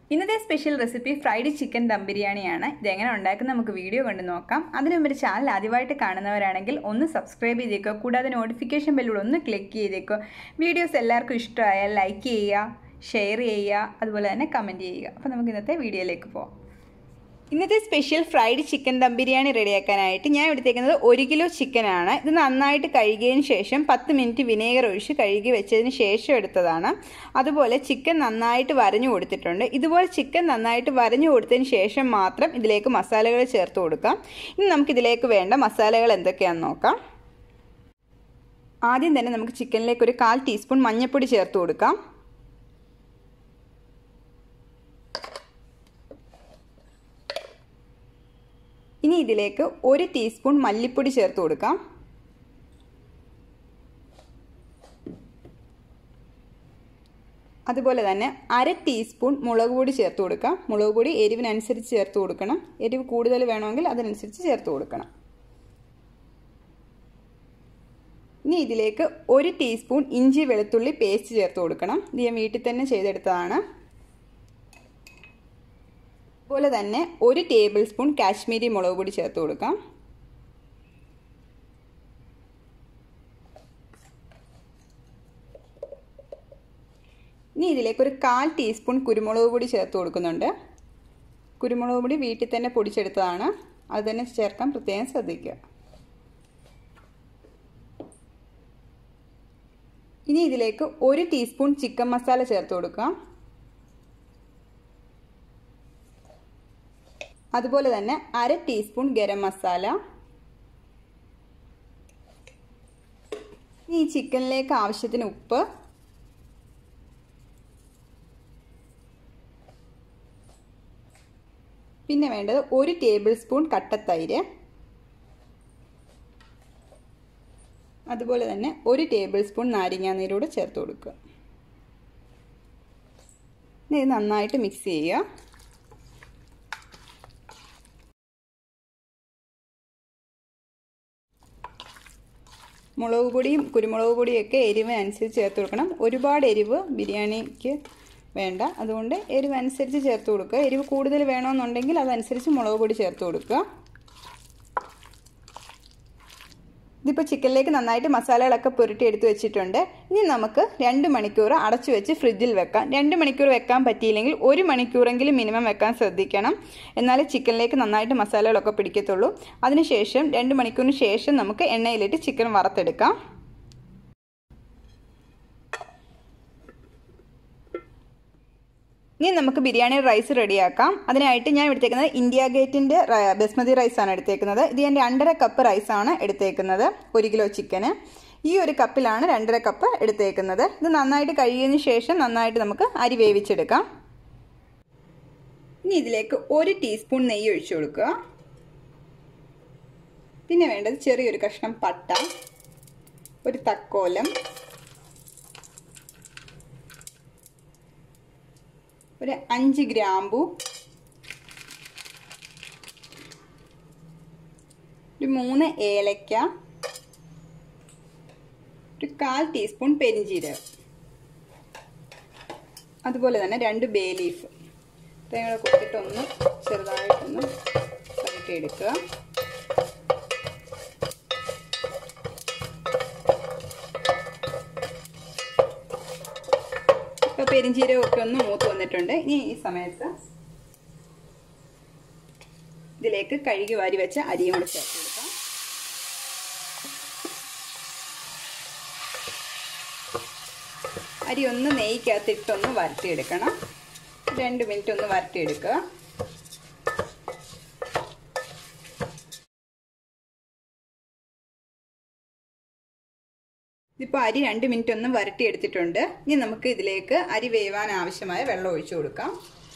ഇന്നത്തെ special recipe fried chicken dum ബിരിയാണിയാണ്. ഇതെങ്ങനെ ഉണ്ടാക്കുന്നത് നമുക്ക് വീഡിയോ കണ്ട് നോക്കാം. അതിനു മുമ്പ് ചാനൽ ആദ്യമായിട്ട് കാണുന്നവരാണെങ്കിൽ ഒന്ന് സബ്സ്ക്രൈബ് ചെയ്തേക്കോ, കൂടാതെ നോട്ടിഫിക്കേഷൻ ബെല്ലിലൂടെ ഒന്ന് ക്ലിക്ക് ചെയ്തേക്കോ. വീഡിയോസ് എല്ലാവർക്കും ഇഷ്ടമായാൽ ലൈക്ക് ചെയ്യുക, ഷെയർ ചെയ്യുക, അതുപോലെ തന്നെ കമൻറ്റ് ചെയ്യുക. അപ്പോൾ നമുക്ക് ഇന്നത്തെ വീഡിയോയിലേക്ക് പോകാം. ഇന്നത്തെ special fried chicken dum biryani റെഡിയാക്കാനായിട്ട് ഞാൻ എടുത്തേക്കുന്നത് 1 കിലോ ചിക്കനാണ്. ഇത് നന്നായിട്ട് കഴുകിയതിന് ശേഷം 10 മിനിറ്റ് വിനേഗർ ഒഴിച്ച് കഴുകി വെച്ചതിന് ശേഷം എടുത്തതാണ്. അതുപോലെ ചിക്കൻ നന്നായിട്ട് വരഞ്ഞു കൊടുത്തിട്ടുണ്ട്. ഇതുപോലെ ചിക്കൻ നന്നായിട്ട് വരഞ്ഞു കൊടുത്തതിന് ശേഷം മാത്രം ഇതിലേക്ക് മസാലകൾ ചേർത്ത് കൊടുക്കാം. ഇനി നമുക്കിതിലേക്ക് വേണ്ട മസാലകൾ എന്തൊക്കെയാണെന്ന് നോക്കാം. ആദ്യം തന്നെ നമുക്ക് ചിക്കനിലേക്ക് ഒരു 1/4 ടീസ്പൂൺ മഞ്ഞൾപ്പൊടി ചേർത്ത് കൊടുക്കാം. ഇനി ഇതിലേക്ക് 1 ടീസ്പൂൺ മല്ലിപ്പൊടി ചേർത്ത് കൊടുക്കാം. അതുപോലെ തന്നെ 1/2 ടീസ്പൂൺ മുളക് പൊടി ചേർത്ത് കൊടുക്കാം. മുളക് പൊടി എരിവിനനുസരിച്ച് ചേർത്ത് കൊടുക്കണം. എരിവ് കൂടുതൽ വേണമെങ്കിൽ അതിനനുസരിച്ച് ചേർത്ത് കൊടുക്കണം. ഇനി ഇതിലേക്ക് 1 ടീസ്പൂൺ ഇഞ്ചി വെളുത്തുള്ളി പേസ്റ്റ് ചേർത്ത് കൊടുക്കണം. ഇത് ഞാൻ വീട്ടിൽ തന്നെ ചെയ്തെടുത്തതാണ്. അതുപോലെ തന്നെ 1 ടേബിൾ സ്പൂൺ കാശ്മീരി മുളക് പൊടി ചേർത്ത് കൊടുക്കാം. ഇനി ഇതിലേക്ക് ഒരു 1/4 ടീസ്പൂൺ കുരുമുളക് പൊടി ചേർത്ത് കൊടുക്കുന്നുണ്ട്. കുരുമുളക് പൊടി വീട്ടിൽ തന്നെ പൊടിച്ചെടുത്തതാണ്. അത് തന്നെ ചേർക്കാൻ പ്രത്യേകം ശ്രദ്ധിക്കുക. ഇനി ഇതിലേക്ക് 1 ടീസ്പൂൺ ചിക്കൻ മസാല ചേർത്ത് കൊടുക്കാം. അതുപോലെ തന്നെ 1/2 ടീസ്പൂൺ ഗരം മസാല. ഈ ചിക്കനിലേക്ക് ആവശ്യത്തിന് ഉപ്പ്, പിന്നെ വേണ്ടത് 1 ടേബിൾ സ്പൂൺ കട്ടത്തൈര്, അതുപോലെ തന്നെ 1 ടേബിൾ സ്പൂൺ നാരങ്ങാനീരൂടെ ചേർത്ത് കൊടുക്കുക. ഇത് നന്നായിട്ട് മിക്സ് ചെയ്യുക. മുളക് പൊടിയും കുരുമുളക് പൊടിയൊക്കെ എരിവിനനുസരിച്ച് ചേർത്ത് കൊടുക്കണം. ഒരുപാട് എരിവ് ബിരിയാണിക്ക് വേണ്ട, അതുകൊണ്ട് എരിവനുസരിച്ച് ചേർത്ത് കൊടുക്കുക. എരിവ് കൂടുതൽ വേണമെന്നുണ്ടെങ്കിൽ അതനുസരിച്ച് മുളക് പൊടി ചേർത്ത് കൊടുക്കുക. ഇതിപ്പോൾ ചിക്കനിലേക്ക് നന്നായിട്ട് മസാലകളൊക്കെ പുരട്ടി എടുത്ത് വെച്ചിട്ടുണ്ട്. ഇനി നമുക്ക് 2 മണിക്കൂർ അടച്ചു വെച്ച് ഫ്രിഡ്ജിൽ വെക്കാം. 2 മണിക്കൂർ വെക്കാൻ പറ്റിയില്ലെങ്കിൽ 1 മണിക്കൂറെങ്കിലും മിനിമം വെക്കാൻ ശ്രദ്ധിക്കണം. എന്നാലേ ചിക്കനിലേക്ക് നന്നായിട്ട് മസാലകളൊക്കെ പിടിക്കത്തുള്ളൂ. അതിനുശേഷം 2 മണിക്കൂറിന് ശേഷം നമുക്ക് എണ്ണയിലിട്ട് ചിക്കൻ വറുത്തെടുക്കാം. ഇനി നമുക്ക് ബിരിയാണി റൈസ് റെഡിയാക്കാം. അതിനായിട്ട് ഞാൻ എടുത്തേക്കുന്നത് ഇന്ത്യ ഗേറ്റിൻ്റെ ബസ്മതി റൈസാണ് എടുത്തേക്കുന്നത്. ഇത് ഞാൻ 2.5 കപ്പ് റൈസാണ് എടുത്തേക്കുന്നത് 1 കിലോ ചിക്കന്. ഈ ഒരു കപ്പിലാണ് 2.5 കപ്പ് എടുത്തേക്കുന്നത്. ഇത് നന്നായിട്ട് കഴുകിയതിന് ശേഷം നന്നായിട്ട് നമുക്ക് അരി വേവിച്ചെടുക്കാം. ഇനി ഇതിലേക്ക് 1 ടീസ്പൂൺ നെയ്യ് ഒഴിച്ചു കൊടുക്കുക. പിന്നെ വേണ്ടത് ചെറിയൊരു കഷ്ണം പട്ട, ഒരു തക്കോലം, ഒരു 5 ഗ്രാമ്പു, ഒരു 3 ഏലക്ക, ഒരു 1/4 ടീസ്പൂൺ പെരിഞ്ജീരകം, അതുപോലെ തന്നെ 2 ബേ ലീഫ്. തേങ്ങ കൊടുത്തിട്ടൊന്ന് ചെറുതായിട്ടൊന്ന് വഴറ്റിയെടുക്കുക. ഇപ്പോൾ പെരിഞ്ജീരകമൊക്കെ ഒന്ന് മൂത്ത് വന്നിട്ടുണ്ട്. ഇനി ഈ സമയത്ത് ഇതിലേക്ക് കഴുകി വാരി വെച്ച അരിയും കൂടെ ചേർത്ത് കൊടുക്കാം. അരി ഒന്ന് നെയ്ക്കകത്തിട്ടൊന്ന് വരട്ടിയെടുക്കണം. 2 മിനിറ്റ് ഒന്ന് വരട്ടിയെടുക്കുക. ഇതിപ്പോൾ അരി 2 മിനിറ്റ് ഒന്ന് വരട്ടിയെടുത്തിട്ടുണ്ട്. ഇനി നമുക്ക് ഇതിലേക്ക് അരി വേവാൻ ആവശ്യമായ വെള്ളം ഒഴിച്ചു കൊടുക്കാം.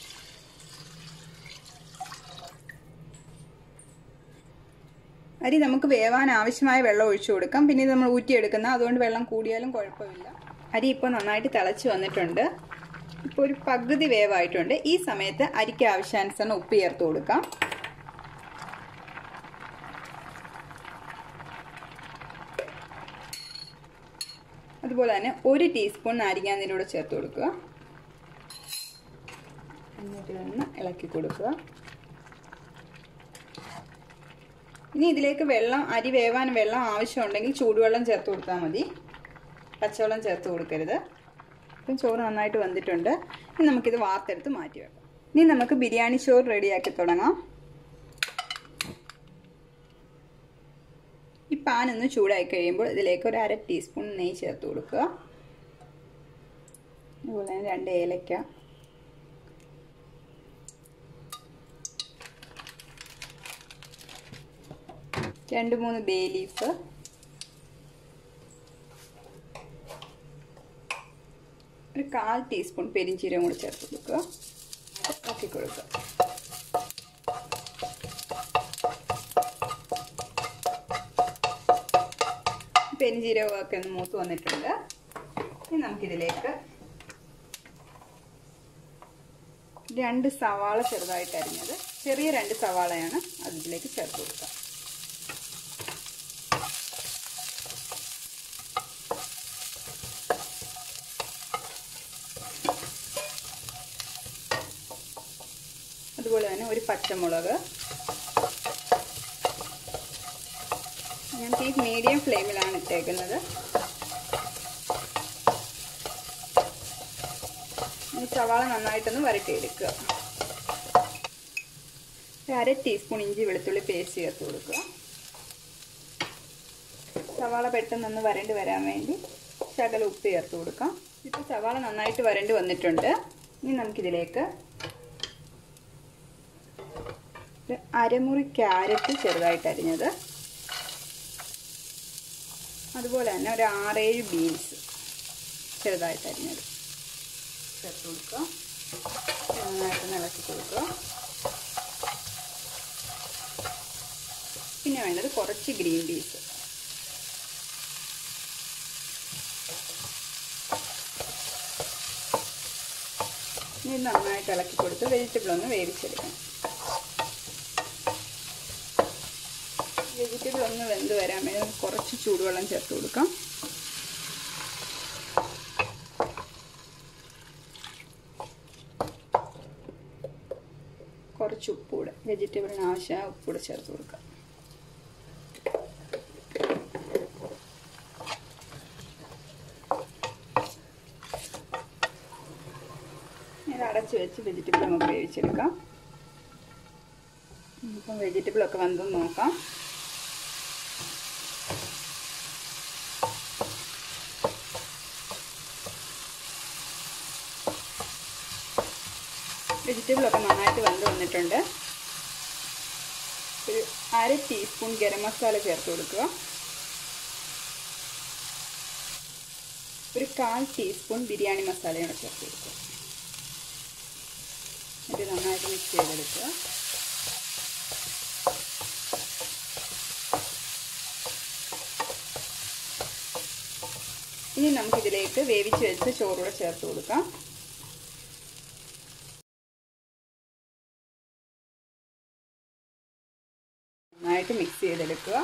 അരി നമുക്ക് വേവാൻ ആവശ്യമായ വെള്ളം ഒഴിച്ചു കൊടുക്കാം. പിന്നെ ഇത് നമ്മൾ ഊറ്റിയെടുക്കുന്ന, അതുകൊണ്ട് വെള്ളം കൂടിയാലും കുഴപ്പമില്ല. അരി ഇപ്പോൾ നന്നായിട്ട് തിളച്ച് വന്നിട്ടുണ്ട്. ഇപ്പോൾ ഒരു പകുതി വേവായിട്ടുണ്ട്. ഈ സമയത്ത് അരിക്ക് ആവശ്യാനുസരണം ഉപ്പ് ചേർത്ത് കൊടുക്കാം. അതുപോലെ തന്നെ 1 ടീസ്പൂൺ നാരങ്ങാനീരൂടെ ചേർത്ത് കൊടുക്കുക. എന്നിട്ട് ഒന്ന് ഇളക്കി കൊടുക്കുക. ഇനി ഇതിലേക്ക് വെള്ളം, അരി വേവാൻ വെള്ളം ആവശ്യമുണ്ടെങ്കിൽ ചൂടുവെള്ളം ചേർത്ത് കൊടുത്താൽ മതി, പച്ചവെള്ളം ചേർത്ത് കൊടുക്കരുത്. ഇപ്പം ചോറ് നന്നായിട്ട് വെന്തിട്ടുണ്ട്. ഇനി നമുക്കിത് വാർത്തെടുത്ത് മാറ്റി വെക്കാം. ഇനി നമുക്ക് ബിരിയാണി ചോറ് റെഡിയാക്കി തുടങ്ങാം. ഈ പാൻ ഒന്ന് ചൂടായി കഴിയുമ്പോൾ ഇതിലേക്ക് ഒരു 1/2 ടീസ്പൂൺ നെയ്യ് ചേർത്ത് കൊടുക്കുക. അതുപോലെ തന്നെ 2 ഏലക്ക, 2-3 ബേ ലീഫ്, ഒരു 1/4 ടീസ്പൂൺ പെരിഞ്ചീരകം കൂടി ചേർത്ത് കൊടുക്കുക. ഇളക്കി കൊടുക്കുക. പെരിഞ്ചീരകമൊക്കെ ഒന്ന് മൂത്ത് വന്നിട്ടുണ്ട്. ഇനി നമുക്കിതിലേക്ക് 2 സവാള ചെറുതായിട്ട് അരിഞ്ഞത്, ചെറിയ 2 സവാളയാണ്, അതിലേക്ക് ചേർത്ത് കൊടുക്കുക. അതുപോലെ തന്നെ ഒരു പച്ചമുളക്. ഞാൻ തീ മീഡിയം ഫ്ലെയിമിലാണ് ഇട്ടേക്കുന്നത്. ഈ സവാള നന്നായിട്ടൊന്ന് വരട്ടിയെടുക്കുക. 1/2 ടീസ്പൂൺ ഇഞ്ചി വെളുത്തുള്ളി പേസ്റ്റ് ചേർത്ത് കൊടുക്കുക. സവാള പെട്ടെന്നൊന്ന് വരണ്ട് വരാൻ വേണ്ടി ശകലം ഉപ്പ് ചേർത്ത് കൊടുക്കാം. ഇപ്പോൾ സവാള നന്നായിട്ട് വരണ്ട് വന്നിട്ടുണ്ട്. ഇനി നമുക്കിതിലേക്ക് 1/2 മുറി ക്യാരറ്റ് ചെറുതായിട്ട് അരിഞ്ഞത്, അതുപോലെ തന്നെ ഒരു 6-7 ബീൻസ് ചെറുതായിട്ട് അരിഞ്ഞത് ചേർത്ത് കൊടുക്കുക. നന്നായിട്ട് ഇളക്കി കൊടുക്കുക. പിന്നെ വേണ്ടത് കുറച്ച് ഗ്രീൻ പീസ്. ഇനി നന്നായിട്ട് ഇളക്കി കൊടുത്ത് വെജിറ്റബിൾ ഒന്ന് വേവിച്ചെടുക്കണം. വെജിറ്റബിൾ ഒന്ന് വെന്ത് വരാൻ വേണ്ടി കുറച്ച് ചൂടുവെള്ളം ചേർത്ത് കൊടുക്കാം. കുറച്ച് ഉപ്പൂടെ, വെജിറ്റബിളിന് ആവശ്യമായ ഉപ്പൂടെ ചേർത്ത് കൊടുക്കാം. ഇത് അടച്ച് വെച്ച് വെജിറ്റബിൾ നമുക്ക് വേവിച്ചെടുക്കാം. ഇപ്പം വെജിറ്റബിളൊക്കെ വെന്തെന്ന് നോക്കാം. വെജിറ്റബിളൊക്കെ നന്നായിട്ട് വെന്ത് വന്നിട്ടുണ്ട്. ഒരു 1/2 ടീസ്പൂൺ ഗരം മസാല ചേർത്ത് കൊടുക്കുക. ഒരു 1/4 ടീസ്പൂൺ ബിരിയാണി മസാലയാണ് ചേർത്ത് കൊടുക്കുക. ഇത് നന്നായിട്ട് മിക്സ് ചെയ്തെടുക്കുക. ഇനി നമുക്കിതിലേക്ക് വേവിച്ച് വെച്ച് ചോറൂടെ ചേർത്ത് കൊടുക്കാം. നന്നായിട്ട് മിക്സ് ചെയ്തെടുക്കുക.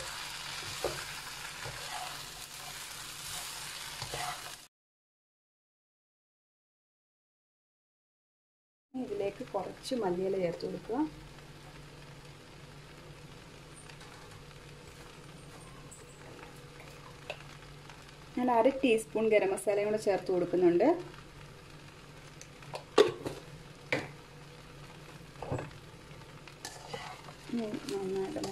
ഇതിലേക്ക് കുറച്ച് മല്ലിയില ചേർത്ത് കൊടുക്കുക. ഞാൻ 1/2 ടീസ്പൂൺ ഗരം മസാലയും കൂടെ ചേർത്ത് കൊടുക്കുന്നുണ്ട്. നന്നായിട്ട്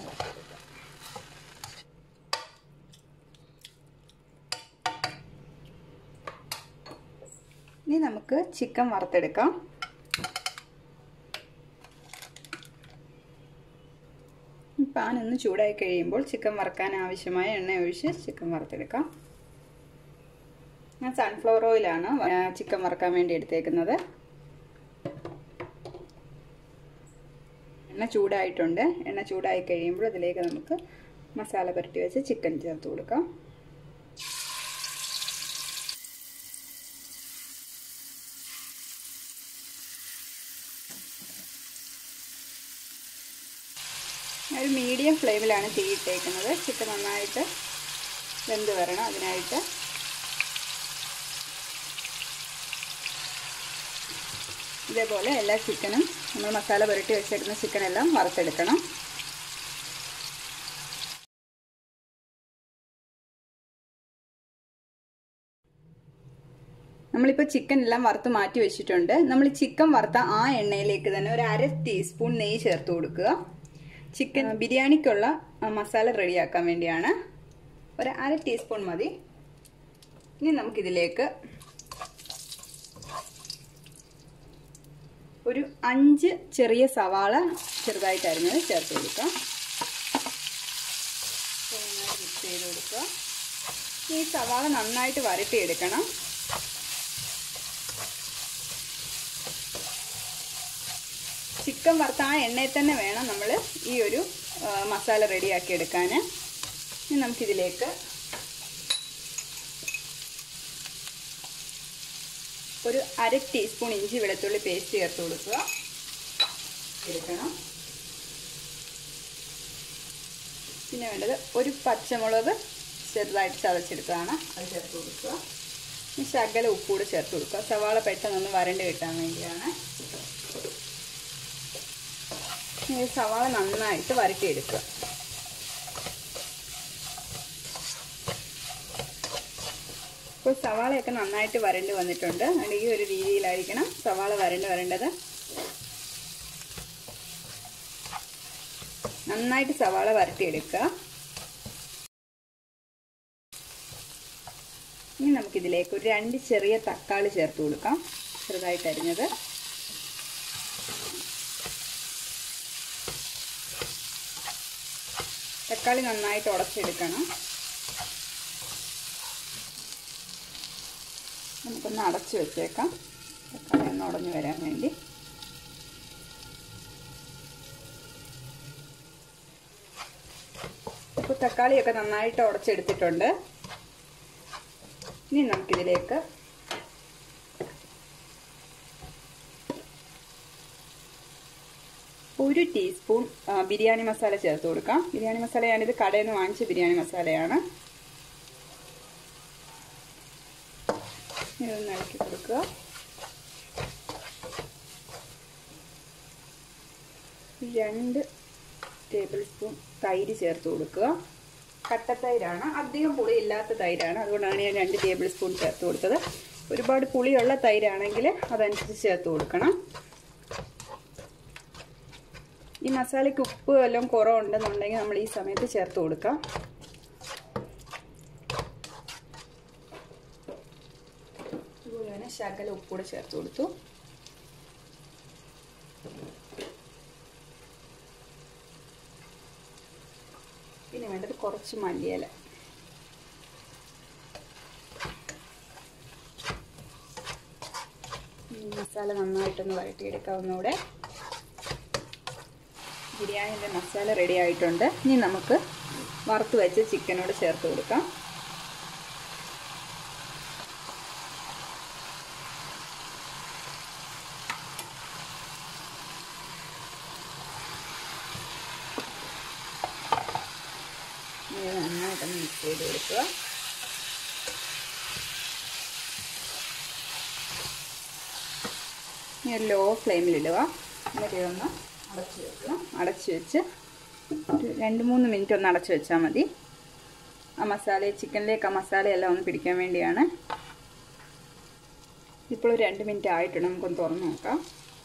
ഇനി നമുക്ക് ചിക്കൻ വറുത്തെടുക്കാം. പാൻ ഒന്ന് ചൂടായി കഴിയുമ്പോൾ ചിക്കൻ വറുക്കാൻ ആവശ്യമായ എണ്ണ ഒഴിച്ച് ചിക്കൻ വറുത്തെടുക്കാം. ഞാൻ സൺഫ്ലവർ ഓയിലാണ് ചിക്കൻ വറുക്കാൻ വേണ്ടി എടുത്തേക്കുന്നത്. എണ്ണ ചൂടായിട്ടുണ്ട്. എണ്ണ ചൂടായി കഴിയുമ്പോൾ അതിലേക്ക് നമുക്ക് മസാല പുരട്ടി വെച്ച് ചിക്കൻ ചേർത്ത് കൊടുക്കാം. ഒരു മീഡിയം ഫ്ലെയിമിലാണ് തീ ഇട്ടേക്കുന്നത്. ചിക്കൻ നന്നായിട്ട് വെന്ത് വരണം. അതിനായിട്ട് ഇതേപോലെ എല്ലാ ചിക്കനും നമ്മൾ മസാല പുരട്ടി വെച്ചേക്കുന്ന ചിക്കനെല്ലാം വറുത്തെടുക്കണം. നമ്മളിപ്പോൾ ചിക്കൻ എല്ലാം വറുത്ത് മാറ്റി വെച്ചിട്ടുണ്ട്. നമ്മൾ ചിക്കൻ വറുത്ത ആ എണ്ണയിലേക്ക് തന്നെ ഒരു 1/2 ടീസ്പൂൺ നെയ്യ് ചേർത്ത് കൊടുക്കുക. ചിക്കൻ ബിരിയാണിക്കുള്ള മസാല റെഡിയാക്കാൻ വേണ്ടിയാണ്. ഒരു 1/2 ടീസ്പൂൺ മതി. ഇനി നമുക്കിതിലേക്ക് ഒരു 5 ചെറിയ സവാള ചെറുതായിട്ട് അരിഞ്ഞത് ചേർത്ത് കൊടുക്കാം. മിക്സ് ചെയ്ത് കൊടുക്കുക. ഈ സവാള നന്നായിട്ട് വരട്ടിയെടുക്കണം. ചിക്കൻ വറുത്ത ആ എണ്ണയിൽ തന്നെ വേണം നമ്മൾ ഈ ഒരു മസാല റെഡിയാക്കി എടുക്കാൻ. ഇനി നമുക്കിതിലേക്ക് ഒരു 1/2 ടീസ്പൂൺ ഇഞ്ചി വെളുത്തുള്ളി പേസ്റ്റ് ചേർത്ത് കൊടുക്കുക. എടുക്കണം. പിന്നെ വേണ്ടത് ഒരു പച്ചമുളക് ചെറുതായിട്ട് ചതച്ചെടുത്തതാണ്, അത് ചേർത്ത് കൊടുക്കുക. ഇനി ശകല ഉപ്പൂടെ ചേർത്ത് കൊടുക്കുക. സവാള പെട്ടെന്നൊന്ന് വരണ്ട് കിട്ടാൻ വേണ്ടിയാണ്. സവാള നന്നായിട്ട് വരട്ടിയെടുക്കുക. ഇപ്പോൾ സവാളയൊക്കെ നന്നായിട്ട് വരണ്ട് വന്നിട്ടുണ്ട്. അതുകൊണ്ട് ഈ ഒരു രീതിയിലായിരിക്കണം സവാള വരേണ്ടത്. നന്നായിട്ട് സവാള വരട്ടിയെടുക്കുക. ഇനി നമുക്കിതിലേക്ക് ഒരു 2 ചെറിയ തക്കാളി ചേർത്ത് കൊടുക്കാം, ചെറുതായിട്ട് അരിഞ്ഞത്. തക്കാളി നന്നായിട്ട് ഉടച്ചെടുക്കണം. നമുക്കൊന്ന് അടച്ചു വെച്ചേക്കാം, തക്കാളി ഒന്ന് ഉടഞ്ഞു വരാൻ വേണ്ടി. ഇപ്പോൾ തക്കാളിയൊക്കെ നന്നായിട്ട് ഉടച്ചെടുത്തിട്ടുണ്ട്. ഇനി നമുക്കിതിലേക്ക് ഒരു ടീസ്പൂൺ ബിരിയാണി മസാല ചേർത്ത് കൊടുക്കാം. ബിരിയാണി മസാല ഞാനിത് കടയിൽ നിന്ന് വാങ്ങിച്ച ബിരിയാണി മസാലയാണ്. ഇതൊന്ന് ഇളക്കി കൊടുക്കുക. 2 ടേബിൾ സ്പൂൺ തൈര് ചേർത്ത് കൊടുക്കുക. കട്ടത്തൈരാണ്, അധികം പുളി ഇല്ലാത്ത തൈരാണ്, അതുകൊണ്ടാണ് ഞാൻ 2 ടേബിൾ സ്പൂൺ ചേർത്ത് കൊടുത്തത്. ഒരുപാട് പുളിയുള്ള തൈരാണെങ്കിൽ അതനുസരിച്ച് ചേർത്ത് കൊടുക്കണം. ഈ മസാലയ്ക്ക് ഉപ്പ് വല്ലതും കുറവുണ്ടെന്നുണ്ടെങ്കിൽ നമ്മൾ ഈ സമയത്ത് ചേർത്ത് കൊടുക്കാം. അതുപോലെ തന്നെ ശകല ഉപ്പൂടെ ചേർത്ത് കൊടുത്തു. പിന്നെ വേണ്ടത് കുറച്ച് മല്ലിയില. മസാല നന്നായിട്ടൊന്ന് വഴറ്റിയെടുക്കാവുന്നൂടെ. ബിരിയാണിയുടെ മസാല റെഡി ആയിട്ടുണ്ട്. ഇനി നമുക്ക് വറുത്ത് വെച്ച് ചിക്കനോട് ചേർത്ത് കൊടുക്കാം. നന്നായിട്ടൊന്ന് മിക്സ് ചെയ്ത് കൊടുക്കുക. ഇനി ലോ ഫ്ലെയിമിലിടുക. എന്നിട്ട് ഇതൊന്ന് അടച്ചു വെക്കുക. അടച്ചു വെച്ച് ഒരു 2-3 മിനിറ്റ് ഒന്ന് അടച്ചു വെച്ചാൽ മതി. ആ മസാല ചിക്കനിലേക്ക് ആ മസാലയെല്ലാം ഒന്ന് പിടിക്കാൻ വേണ്ടിയാണ്. ഇപ്പോൾ ഒരു 2 മിനിറ്റ് ആയിട്ടുണ്ട്. നമുക്കൊന്ന് തുറന്ന് നോക്കാം.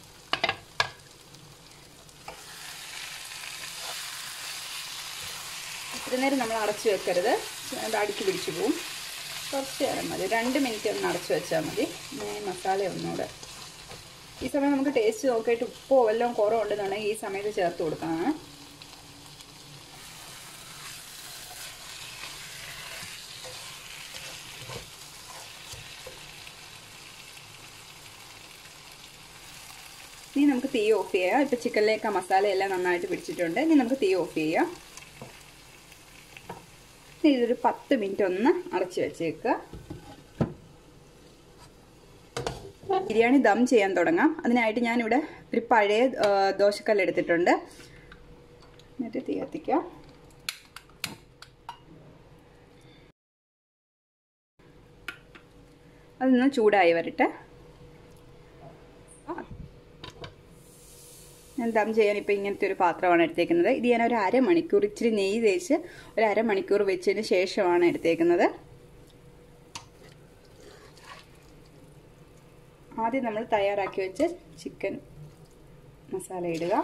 ഇത്ര നേരം നമ്മൾ അടച്ചു വെക്കരുത്, അത് അടുക്കി പിടിച്ചു പോവും. കുറച്ച് നേരം മതി, 2 മിനിറ്റ് ഒന്ന് അടച്ചു വെച്ചാൽ മതി. മസാല ഒന്നുകൂടെ ഈ സമയം നമുക്ക് ടേസ്റ്റ് നോക്കിയിട്ട് ഉപ്പോ വല്ലതും കുറവുണ്ടെന്നുണ്ടെങ്കിൽ ഈ സമയത്ത് ചേർത്ത് കൊടുക്കാനാണ്. ഇനി നമുക്ക് തീ ഓഫ് ചെയ്യാം. ഇപ്പോൾ ചിക്കനിലേക്ക് ആ മസാലയെല്ലാം നന്നായിട്ട് പിടിച്ചിട്ടുണ്ട്. ഇനി നമുക്ക് തീ ഓഫ് ചെയ്യാം. ഇതൊരു 10 മിനിറ്റ് ഒന്ന് അടച്ചു വെച്ചേക്കുക. ബിരിയാണി ദം ചെയ്യാൻ തുടങ്ങാം. അതിനായിട്ട് ഞാനിവിടെ ഒരു പഴയ ദോശക്കല്ല് എടുത്തിട്ടുണ്ട്. എന്നിട്ട് തീ കത്തിക്കാം. അതൊന്ന് ചൂടായി വരട്ടെ. ഞാൻ ദം ചെയ്യാൻ ഇപ്പോൾ ഇങ്ങനത്തെ ഒരു പാത്രമാണ് എടുത്തേക്കുന്നത്. ഇത് ഞാൻ ഒരു അരമണിക്കൂർ ഇച്ചിരി നെയ്യ് തേച്ച് ഒരു അരമണിക്കൂർ വെച്ചതിന് ശേഷമാണ് എടുത്തേക്കുന്നത്. ആദ്യം നമ്മൾ തയ്യാറാക്കി വെച്ച ചിക്കൻ മസാല ഇടുക.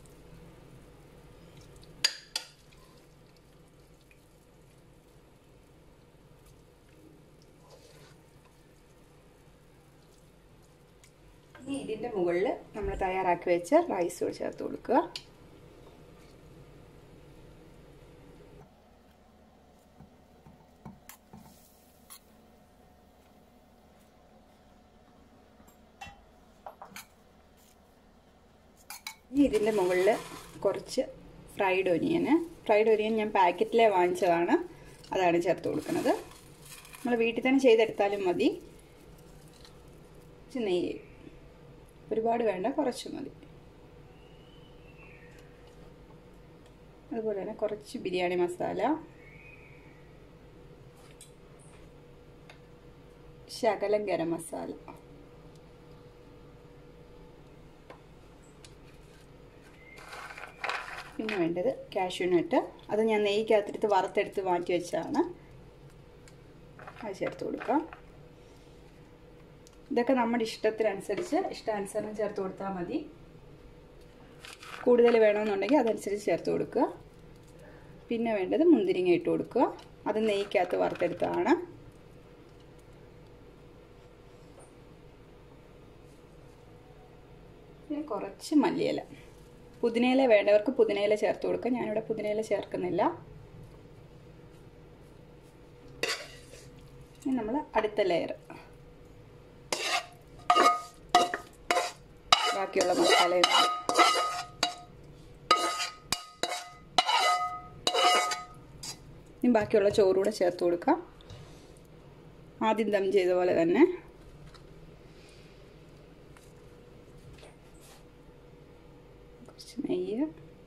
ഇനി ഇതിൻ്റെ മുകളിൽ നമ്മൾ തയ്യാറാക്കി വെച്ച റൈസ് ചേർത്ത് കൊടുക്കുക. ഇനി ഇതിൻ്റെ മുകളിൽ കുറച്ച് ഫ്രൈഡ് ഒനിയൻ ഞാൻ പാക്കറ്റിലെ വാങ്ങിച്ചതാണ്, അതാണ് ചേർത്ത് കൊടുക്കുന്നത്. നമ്മൾ വീട്ടിൽ തന്നെ ചെയ്തെടുത്താലും മതി. നെയ്യ് ഒരുപാട് വേണ്ട, കുറച്ച് മതി. അതുപോലെ തന്നെ കുറച്ച് ബിരിയാണി മസാല, ശകലം ഗരം മസാല, പിന്നെ വേണ്ടത് കാഷ്യൂ നട്ട്. അത് ഞാൻ നെയ്ക്കകത്തെടുത്ത് വറുത്തെടുത്ത് മാറ്റി വെച്ചതാണ്, അത് ചേർത്ത് കൊടുക്കാം. ഇതൊക്കെ നമ്മുടെ ഇഷ്ടാനുസരണം ചേർത്ത് കൊടുത്താൽ മതി. കൂടുതൽ വേണമെന്നുണ്ടെങ്കിൽ അതനുസരിച്ച് ചേർത്ത് കൊടുക്കുക. പിന്നെ വേണ്ടത് മുന്തിരിങ്ങ ഇട്ട് കൊടുക്കുക. അത് നെയ്ക്കകത്ത് വറുത്തെടുത്തതാണ്. പിന്നെ കുറച്ച് മല്ലിയില, പുതിനയില വേണ്ടവർക്ക് പുതിനയില ചേർത്ത് കൊടുക്കുക. ഞാനിവിടെ പുതിനയില ചേർക്കുന്നില്ല. ഇനി നമ്മൾ അടുത്ത ലെയർ ബാക്കിയുള്ള മസാല ഇനി ബാക്കിയുള്ള ചോറൂടെ ചേർത്ത് കൊടുക്കാം. ആദ്യം ദം ചെയ്ത പോലെ തന്നെ. കുറച്ച് നെയ്യ്,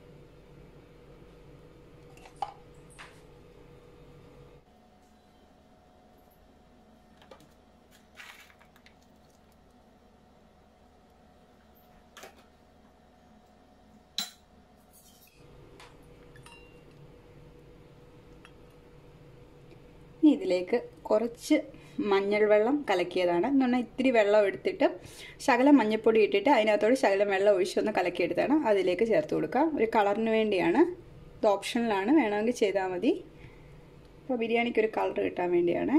ഇതിലേക്ക് കുറച്ച് മഞ്ഞൾ വെള്ളം കലക്കിയതാണ്. എന്ന് പറഞ്ഞാൽ ഇത്തിരി വെള്ളം എടുത്തിട്ട് ശകലം മഞ്ഞൾപ്പൊടി ഇട്ടിട്ട് അതിനകത്തോട് ശകലം വെള്ളം ഒഴിച്ചൊന്ന് കലക്കിയെടുത്താണ്. അതിലേക്ക് ചേർത്ത് കൊടുക്കാം. ഒരു കളറിന് വേണ്ടിയാണ്, ഇത് ഓപ്ഷണലാണ്, വേണമെങ്കിൽ ചെയ്താൽ മതി. അപ്പോൾ ബിരിയാണിക്ക് ഒരു കളർ കിട്ടാൻ വേണ്ടിയാണ്.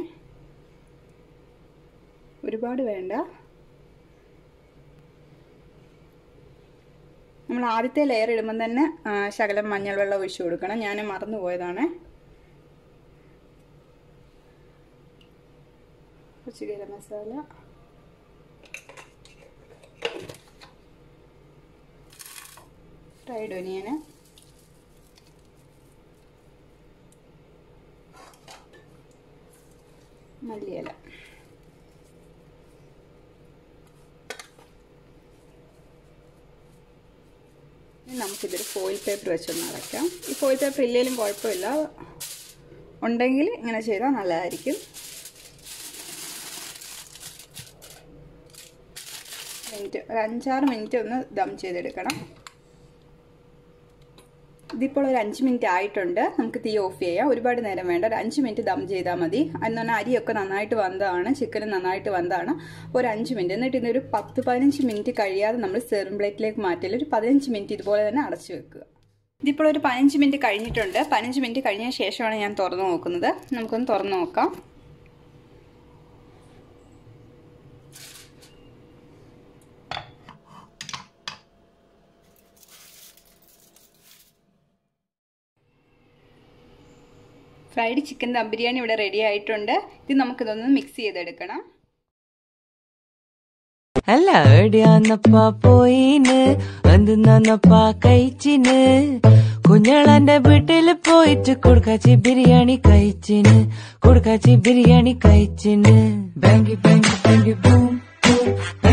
ഒരുപാട് വേണ്ട. നമ്മൾ ആദ്യത്തെ ലെയർ ഇടുമ്പം തന്നെ ശകലം മഞ്ഞൾ വെള്ളം ഒഴിച്ച് കൊടുക്കണം. ഞാൻ മറന്നുപോയതാണ്. കുറച്ച് ഗരം മസാല, ഫ്രൈഡ് ഒനിയന്, മല്ലിയില. നമുക്കിതൊരു ഫോയിൽ പേപ്പർ വെച്ചൊന്ന് അടയ്ക്കാം. ഈ ഫോയിൽ പേപ്പർ ഇല്ലെങ്കിലും കുഴപ്പമില്ല, ഉണ്ടെങ്കിൽ ഇങ്ങനെ ചെയ്താൽ നല്ലതായിരിക്കും. ഒരു 5-6 മിനിറ്റ് ഒന്ന് ദം ചെയ്തെടുക്കണം. ഇതിപ്പോൾ ഒരു 5 മിനിറ്റ് ആയിട്ടുണ്ട്. നമുക്ക് തീ ഓഫ് ചെയ്യാം. ഒരുപാട് നേരം വേണ്ട, ഒരു 5 മിനിറ്റ് ദം ചെയ്താൽ മതി. എന്ന് പറഞ്ഞാൽ അരിയൊക്കെ നന്നായിട്ട് വന്നതാണ്, ചിക്കനും നന്നായിട്ട് വന്നതാണ്. ഒരു 5 മിനിറ്റ്, എന്നിട്ട് ഇന്നൊരു 10-15 മിനിറ്റ് കഴിയാതെ നമ്മൾ സെർവിംഗ് പ്ലേറ്റിലേക്ക് മാറ്റില്ല. ഒരു 15 മിനിറ്റ് ഇതുപോലെ തന്നെ അടച്ചു വെക്കുക. ഇതിപ്പോൾ ഒരു 15 മിനിറ്റ് കഴിഞ്ഞിട്ടുണ്ട്. 15 മിനിറ്റ് കഴിഞ്ഞ ശേഷമാണ് ഞാൻ തുറന്നു നോക്കുന്നത്. നമുക്കൊന്ന് തുറന്നു നോക്കാം. ഫ്രൈഡ് ചിക്കൻ ദം ബിരിയാണി ഇവിടെ റെഡി ആയിട്ടുണ്ട്. ഇത് നമുക്കിതൊന്ന് മിക്സ് ചെയ്തെടുക്കണം. അല്ല എവിടെയാന്നപ്പാ പോയിന് എന്തെന്നാന്നപ്പാ കഴിച്ചിന് കുഞ്ഞളന്റെ വീട്ടില് പോയിട്ട് കൊടുക്കാച്ചി ബിരിയാണി കഴിച്ചിന് ബാങ്കി ബാങ്കി ബാങ്കി ബൂം